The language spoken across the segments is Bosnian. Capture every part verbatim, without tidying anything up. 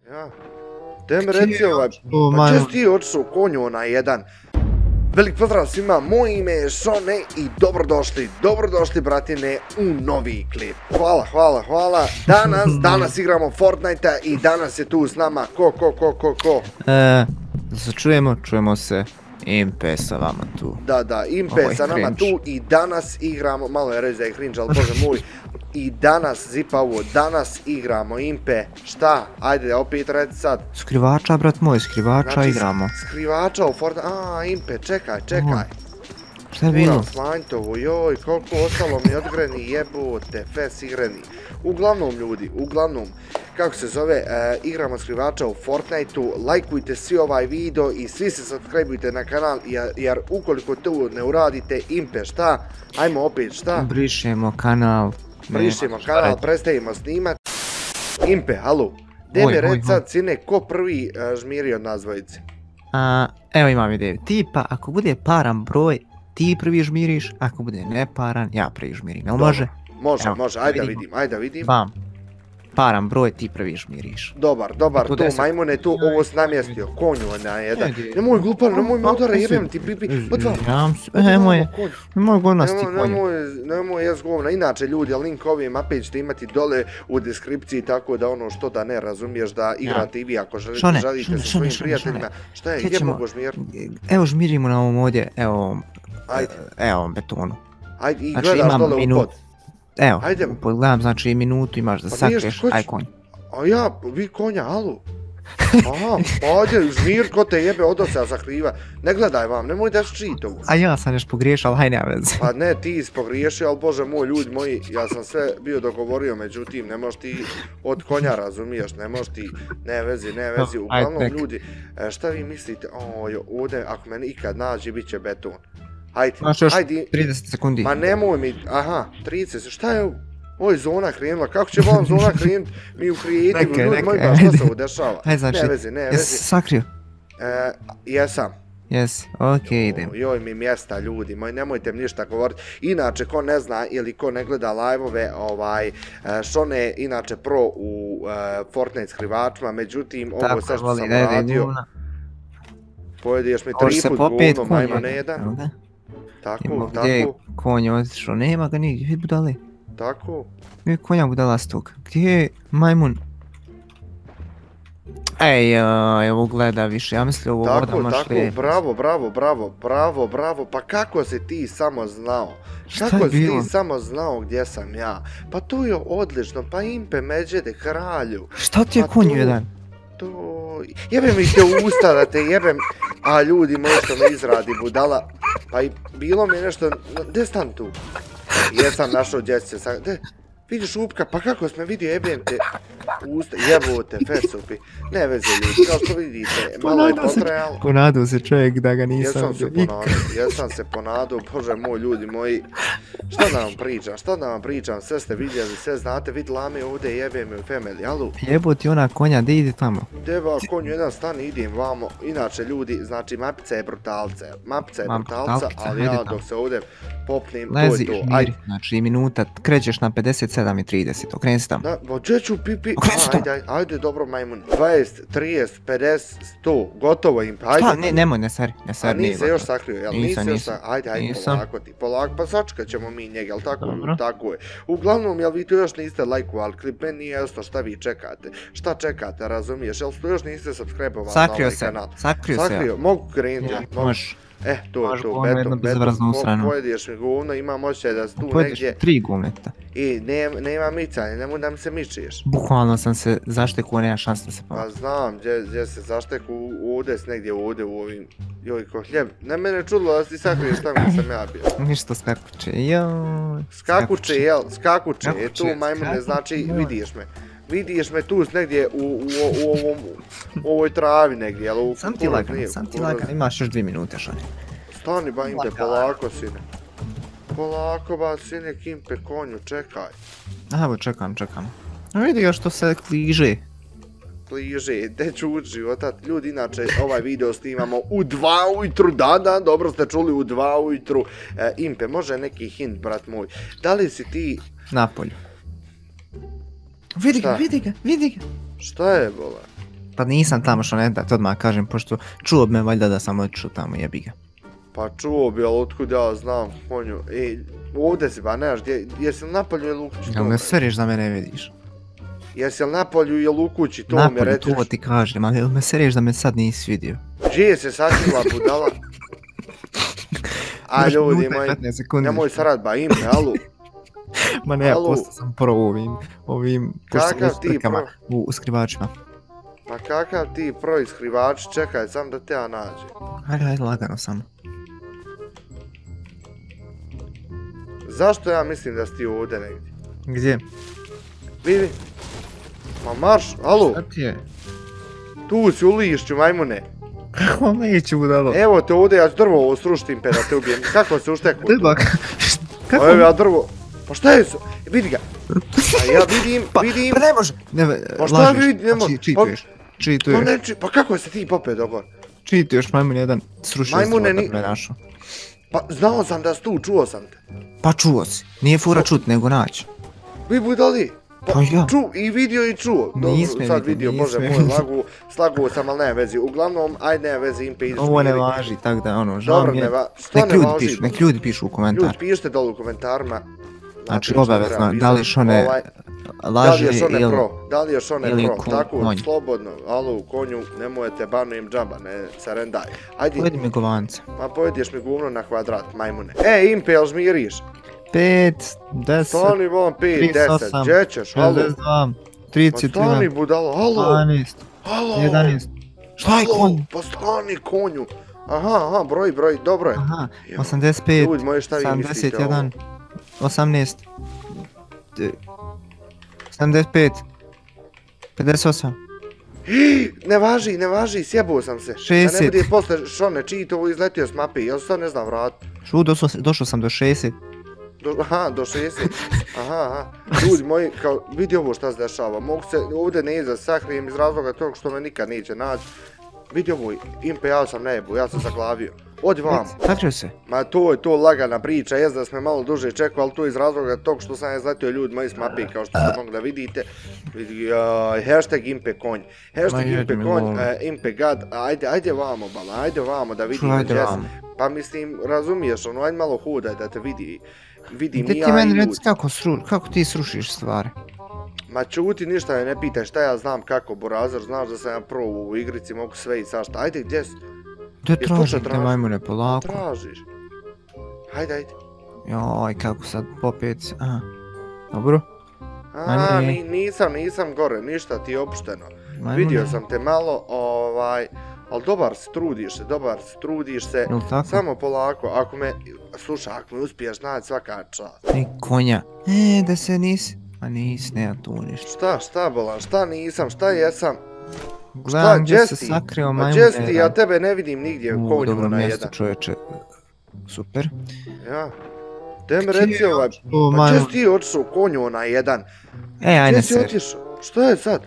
Ja. Te mi reci ovaj, pa če si ti otišao konju na jedan? Velik pozdrav svima, moje ime je Šone i dobrodošli, dobrodošli bratine u novi klip. Hvala, hvala, hvala. Danas, danas igramo Fortnite-a i danas je tu s nama ko, ko, ko, ko, ko? Eee, da se čujemo, čujemo se. Impe sa vama tu. Da, da, Impe sa nama tu i danas igramo, malo je reći da je cringe, ali bože moj. I danas, zipa ovo, danas igramo Impe, šta? Ajde, opet reci sad. Skrivača, brat moj, skrivača znači, igramo. Skrivača u Fortnite, aaa, Impe, čekaj, čekaj. Šta je bilo? Moram smanjiti ovo, joj, koliko ostalo mi odgreni, jebote, fes igreni. Uglavnom ljudi, uglavnom, kako se zove, e, igramo skrivača u Fortnite-u, lajkujte svi ovaj video i svi se subscribeujte na kanal, jer, jer ukoliko to ne uradite, Impe, šta? Ajmo opet, šta? Brišemo kanal. Brišemo kanal, prestajemo snimat. Impe, halo, gdje mi reći sad, sine, ko prvi uh, žmiri od nas dvojice? A, evo imam ideju, tipa, ako bude paran broj, ti prvi žmiriš, ako bude neparan, ja prvi žmirim, jel može? Može, evo, može, ajde da vidim, ajde da vidim. Bam. Paran broj, ti prvi žmiriš. Dobar, dobar, tu majmune, tu ovo si namjestio, konju na jedan. Nemoj glupan, nemoj me udara, jebem ti pipi, odva. Nemoj, nemoj govnasti konju. Nemoj jes govna, inače ljudi, link ove mape ćete imati dole u deskripciji, tako da ono što da ne razumiješ da igrate i vi ako želite sa svojim prijateljima. Šta je, gdje mogu žmir? Evo žmirimo na ovom ovdje, evo, evo betonu. Ajde, i gledaš dole u pod. Evo, pogledam, znači minutu imaš da sakriješ, aj konj. A ja, vi konja, alu. Aha, pa ajde, žmir ko te jebe od se sakriva. Ne gledaj vam, nemoj da ščit ovo. A ja sam nešto pogriješio, ali haj nema veze. Pa ne, ti si pogriješio, ali bože moj, ljudi moji, ja sam sve bio dogovorio, međutim, ne možeš ti od konja, razumiješ, ne možeš ti, ne vezi, ne vezi. Uglavnom, ljudi, šta vi mislite, oj, ovdje, ako mene ikad nađe, bit će beton. Hajde, hajde. trideset sekundi. Ma nemoj mi, aha, trideset, šta je ovo? Ovo je zona krenula, kako će vam zona krenut? Mi u kreativu, ljudi moji, pa što se ovo dešava? Hajde, znači, ne vezi, ne vezi. jesi sakrio? E, jesam. Jesi, okej, idem. Joj mi mjesta, ljudi moji, nemojte mi ništa govoriti. Inače, ko ne zna ili ko ne gleda live-ove, ovaj, Šone je inače pro u Fortnite skrivačima, međutim, ovo sve što sam radio, pojedeš mi tri put govno, majmo ne jedan. Tako, tako. Gdje je konj otišao? Nema ga nigdje, vidi budale. Tako. Gdje je konja budalastog? Gdje je majmun? Ej, evo gleda više, ja mislim ovo voda može tako, tako, bravo, bravo, bravo, bravo, bravo, pa kako si ti samo znao? Kako si ti samo znao gdje sam ja? Pa to je odlično, pa Impe Međede, kralju. Šta ti je konj jedan? To... Jebem mi te u usta da te jebem, a ljudi moji što me izradi budala. Pa i bilo mi nešto, gdje stan tu? Jesam našao djece, vidiš Upka, pa kako smo vidio jebem te u usta, jebote, fesupi. Ne veze ljudi, kao što vidite, malo je potrajalo. Ponadao se čovjek da ga nisam. Jesam se ponadao, jesam se ponadao, bože moj ljudi moji. Šta da vam pričam, šta da vam pričam, sve ste vidjeli, sve znate, vidi lame ovdje jebem u family, alu. Jeboti ona konja, gdje ide tamo? Deva konju jedan stan, idem vamo, inače ljudi, znači mapica je brutalca, mapica je brutalca, ali ja dok se ovdje popnem, to je to, ajde. Znači minuta, krećeš na pedeset sedam i trideset, okreni se tamo. Da, bo gdje ću pipi, ajde, ajde, dobro majmun, dvadeset, trideset, pedeset, sto, gotovo im, ajde. Šta, ne, nemoj, ne seri, ne seri, nije gotovo. A nisi još sakrio, jel, nisi još sakrio, ajde, ajde, polako ti, polako, pa sačekat ćemo mi njega, jel tako, tako je. Uglavnom, jel vi tu još niste lajkovali klip, meni nije jasno šta vi čekate, šta čekate, razumiješ, jel tu još niste subscribe-ovali na ovaj kanal. Sakrio se, sakrio se. Mogu krenuti, možeš. Eh, to je to, beton, beton, pojedeš mi govno, imam osjećaj da si tu negdje. Pojedeš tri govneta. I nema micanja, nemoj da mi se mičeš. Bukvalno sam se zašteku, nema šanse da se pomoći. Pa znam, gdje se zašteku, ovdje si negdje ovdje u ovim, joj ko hljeb. Ne mene čudilo da si sakriješ tamo gdje sam ja bio. Ništa skakuće, joj. Skakuće, jel, skakuće, je tu majmune, znači vidiš me. Vidiš me tu negdje u ovoj travi negdje, jel? Sam ti lagan, sam ti lagan, imaš još dvije minute, Šani. Stani ba Impe, polako sine. Polako ba sine, Impe, konju, čekaj. Evo, čekam, čekam. Vidi još što se kliže. Kliže, gdje ću ući života. Ljudi, inače, ovaj video snimamo u dva ujutru, da, da, dobro ste čuli, u dva ujutru. Impe, može neki hint, brat moj. Da li si ti... Napolju. Vidi ga, vidi ga, vidi ga. Šta je, bola? Pa nisam tamo što ne da ti odmah kažem, pošto čuo bi me valjda da sam otišao tamo, jebi ga. Pa čuo bi, ali otkud ja znam, konju. Ej, ovdje si, pa nemaš, jesi li napolju ili u kući? Jel me seriš da me ne vidiš? Jesi li napolju ili u kući, to mi Napolju, reciš? to ti kažem, ali jel me seriš da me sad nisi vidio? Gdje se sakrila budala? A Još ljudi minuta i moji, petnaest sekundi. nemoj sarad ba ime, alu. Ma ne, Alu. postao sam pro u ovim, ovim Kakav ti usklikama, pro? u uskrivačima. Ma kakav ti proiskrivač, čekaj sam da te ja nađem. Ajde, ajde, lagano samo. Zašto ja mislim da si ti ovdje negdje? Gdje? Vidi. Ma marš, alu, Šta ti je? tu si u lišću, majmune. Kako neću budalo? Evo te ovdje, ja ću drvo ovo sruštim pe da te ubijem. Kako se ušteku? Rybak, kako? Evo ja drvo. Pa šta je su? Vidi ga. A ja vidim, Pa, vidim. pa ne može. Ne, Pa šta lažeš. vidi, ne može. Či- Čituješ. Pa Čituješ. ne, či- pa kako se ti popeo dogor? Čituješ, majmun jedan srušio Majmune strova ni- da me našao. Pa znao sam da si tu, čuo sam te. Pa čuo si. Nije fura čut, nego naći. Vi budali. Pa Pa ja. ču, i vidio i čuo. Dobro, Nisme sad vidio, vidio, bože nisme moj, vidio. lagu, slagu sam, ali nema vezi. Uglavnom, ajde nema vezi, impe ideš Ovo ne miri. važi, tak da ono, žao Dobro, mi je. ne va- što Nek ne ljudi važi? pišu, nek ljudi pišu u komentar. Ljudi, pišite dole u komentarima. Znači, što obavezno, treba da li pisati. šone Ovaj, Da li laže još one ili... pro, da li još one ili pro, ko- tako, konj. slobodno, alo, u konju, nemojte banujem džaba, ne sarendaj. Ajde, Pojedi mi govanca. ma pojedeš mi govno na kvadrat, majmune. E, Impe, jel žmiriš? Pet, deset, Stani vam, pet, trideset deset, osam, gdje ćeš, alo? šezdeset dva, Pa trideset stani jedan, budalo, alo, dvanaest, alo, jedanaest. Šta je alo, konj? Pa stani konju. Aha, aha, broj, broj, dobro je. Aha, Evo, osamdeset pet, Ljudi moji, šta vi mislite sedamdeset o jedan, osamnaest, de- sedamdeset pet, pedeset osam, Hi, ne važi, ne važi, sjebao sam se. Da ne šezdeset. bude posle šone, čiji to izletio s mape, ja sad ne znam vrat. šu, došao, došao sam do šezdeset. Do, aha, do šezdeset. Aha, aha. Ljudi moji, kao, vidi ovo šta se dešava. Mogu se ovdje ne iza sakrijem iz razloga tog što me nikad neće naći. Vidi ovo, Impe, ja sam nebu, ja sam zaglavio. Odi vam. Sakrio se. Ma to je to lagana priča, jest da smo malo duže čekali, ali to iz razloga tog što sam je izletio ljudi moji s mapi, kao što ste mogli da vidite. Vidi, jaj, hashtag Impe konj. Hashtag Ma, Impe jedi mi konj, volim. e, Impe gad, ajde, ajde vamo, bala, ajde vamo da vidimo. Ajde gdje si. vamo. Pa mislim, razumiješ, ono, ajde malo hodaj da te vidi. Vidim Gdje i ti ja i meni ljudi. reci kako, sru, kako ti srušiš stvari? Ma čuti, ništa me ne pitaj šta ja znam kako, Borazar, znaš da sam ja pro u igrici, mogu sve i svašta. Ajde, gdje si? Gdje Jesi počeo tražim te tražiti? majmune polako? Tražiš. Ajde, ajde. Joj, kako sad popet, aha. Dobro, A, Majmune. ni, nisam, nisam gore, ništa ti je opušteno. majmune. Vidio sam te malo, ovaj, ali dobar si, trudiš se, dobar si, trudiš se. Jel tako? Samo polako, ako me, slušaj, ako me uspiješ naći svaka čast. I konja. E, da se nisi. Ma nisi, nema tu ništa. Šta, šta bolan, šta nisam, šta jesam? Gledam gdje se Jesti? sakrio Ma majmun. gdje si ti, ja tebe ne vidim nigdje, U, konju dobro na mjesto jedan. čovječe. Super. Ja. Te mi reci ovaj, O, pa gdje majmun. si ti otišao konju na jedan? E, ajde Gdje si se. otišao? Šta je sad?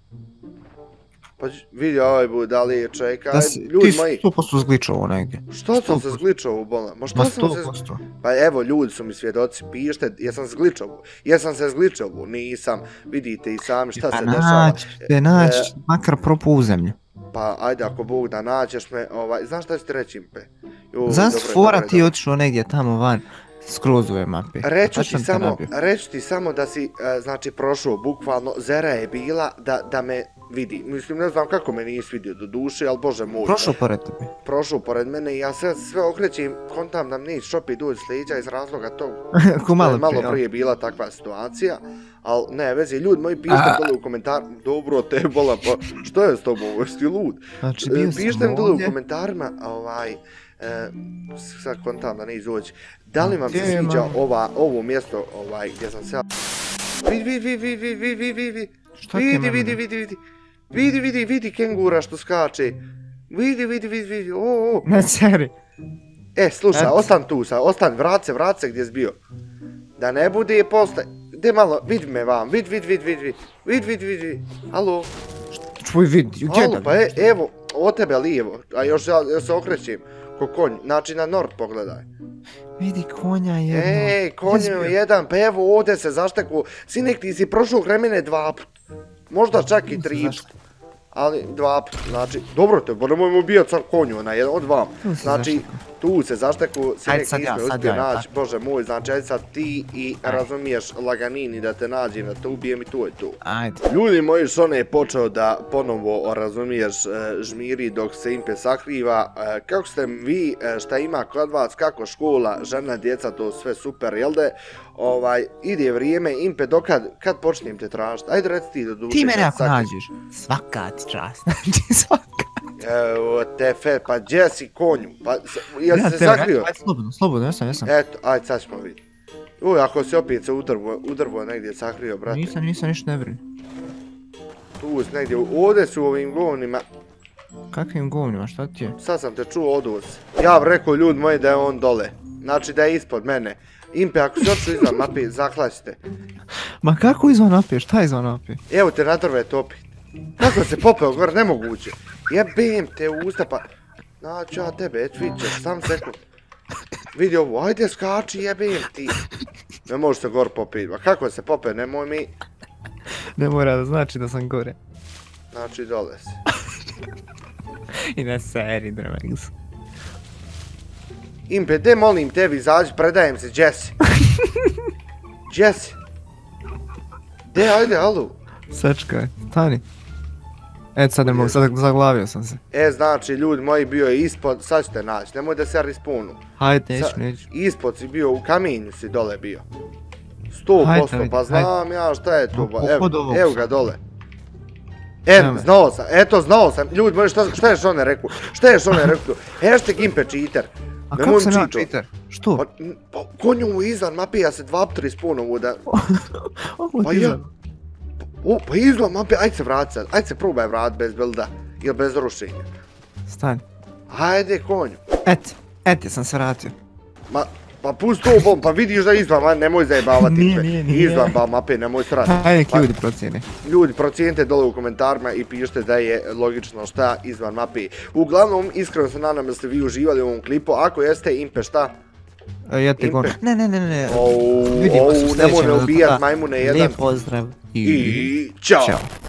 Pa vidi ovaj budali, čekaj, Da si, ljudi ti moji. sto posto zgličao negdje. Šta sam sto se posto. zgličao u bola? Ma šta Ma sam sto se... posto. Pa evo, ljudi su mi svjedoci, pište, jesam zgličao. Jesam se zgličao, nisam. Vidite i sami šta Pa se dešava. naći, te naći, makar propu u zemlju. Pa ajde, ako Bog da naćeš me, ovaj, znaš šta ću ti reći, Impe? Joj, Zas dobro je, fora dobro je, ti dobro. otišao negdje tamo van, skroz ove mape. Reću Pa ti sam te samo, nabio. reću ti samo da si, e, znači, prošao, bukvalno, Zera je bila da, da me vidi. Mislim, ne znam kako me nisi vidio do duše, ali bože moj. Prošao pored tebe. Prošao pored mene i ja sve, sve okrećem, kontam da mi neće šopi doći s leđa iz razloga tog. Ko malo je malo prije, prije bila takva situacija, ali ne vezi, ljudi moji pišite dole u komentar, dobro te bola, pa što je s tobom, jesi ti lud? Znači E, bio pišite sam mi dole u ovdje. komentarima, ovaj, e, sad kontam da ne izoći, da li vam se Gdje je sviđa mama? ova, ovo mjesto, ovaj, gdje sam se... Vidi, vidi, vidi, vidi, vidi, vidi, vidi, Šta ti je vidi, mene? vidi, vidi, vidi, vidi, vidi, vidi kengura što skače, vidi, vidi, vidi, vidi, o, o, Ne ceri. e, slušaj, Eto. ostan tu sad, ostan, vrat se, vrat se gdje si bio. Da ne bude posle, gdje malo, vidi me vam, vidi, vidi, vidi, vidi, vidi, vidi, vidi, vidi, alo, Čuj vidi, gdje alo, da pa e, evo, od tebe lijevo, a još ja, ja se okrećem, ko konj, znači na nord pogledaj. vidi konja jedno. Ej, Gdje konj si bio? jedan, pa evo ovdje se zašteku, sinek ti si prošao kremene dva put, možda čak i tri put. Zašto? Ali dva, znači, dobro te, bo nemojmo ubijat sad konju na jedan od vam. Znači, tu se zašteku, se Ajde nek sad ja, nisme sad uspio ja, naći, bože moj, znači ajde sad ti i Ajde. razumiješ laganini da te nađem, da te ubijem i to je to. Ajde. Ljudi moji, Šone je počeo da ponovo razumiješ e, žmiri dok se Impe sakriva. E, kako ste vi, e, šta ima kod vas, kako škola, žena, djeca, to sve super, jel de? Ovaj, ide vrijeme, Impe, dokad, kad počnem te tražiti? Ajde reci ti do duše. Ti mene kad ako sakri- nađeš, svaka ti čast, znači svaka. Evo te fe, pa gdje si konju? Pa, s- jel Ja se tebe, sakrio? Ajde, slobodno, slobodno, jesam, jesam. Eto, ajde sad ćemo vidjeti. Uj, ako si opet se udrvo, udrvo negdje sakrio, brate. Nisam, nisam, ništa ne brini. Tu si negdje, ovdje su u ovim govnima. Kakvim govnima, šta ti je? Sad sam te čuo odus. Ja bi rekao ljudi moji da je on dole. Znači da je ispod mene. Impe, ako si otišao izvan mapi, zaklaćite. Ma kako izvan napije, šta je izvan napije? Evo te na drve topit. Kako se popeo gore, nemoguće. Jebem te u usta pa... Znači ja tebe, et vidit ćeš, sam sekund. Vidi ovo, ajde skači, jebem ti. Ne može se gore popiti, ma kako se pope, nemoj mi. Ne mora da znači da sam gore. Znači dole si. I na seri, Dremex. Impe, de molim tebi, izađi, predajem se, Jesse. Jesse. De, ajde, alu. Sačkaj, stani. Eto sad ne mogu, sad zaglavio sam se. E, znači, ljudi moji, bio je ispod, sad ćete naći, nemoj da se respawnu. Hajde, neću, Sa- neću. Ispod si bio, u kamenju si dole bio. Sto Hajde, posto, vidi, pa znam ja šta je to, Ma, ba, evo, kod ovog evo sam. ga dole. E, Evo me. znao sam, eto, znao sam, ljudi moji, šta, šta je Šone rekao? Šta je Šone rekao? Hashtag Impe cheater. A Nemoj kako sam mi ja čito. cheater? Što? Pa, n- pa konju mu izvan mape, ja se dva put respawnovu da... Ovo Pa ti ja... je. O, pa izvan mape, ajde se vrati sad, ajde se probaj vrat bez builda. Ili bez rušenja. Stani. Ajde konju. Et, et, ja sam se vratio. Ma, pa pusti to bom, pa vidiš da izvan, ma, nemoj zajebavati. Nije, sve. nije, nije. Izvan ba mape, nemoj srati. Hajde nek Pa- ljudi procijene. Ljudi, procijenite dole u komentarima i pišite da je logično šta izvan mape. Uglavnom, iskreno se nadam da ste vi uživali u ovom klipu. Ako jeste, Impe šta? E, ja te Impe. gon. Ne, ne, ne, ne. Ou, Vidimo se u ou, nemoj sljedećem, me za ubijat tada. majmune jedan. Lijep pozdrav i... I, čao. Ćao.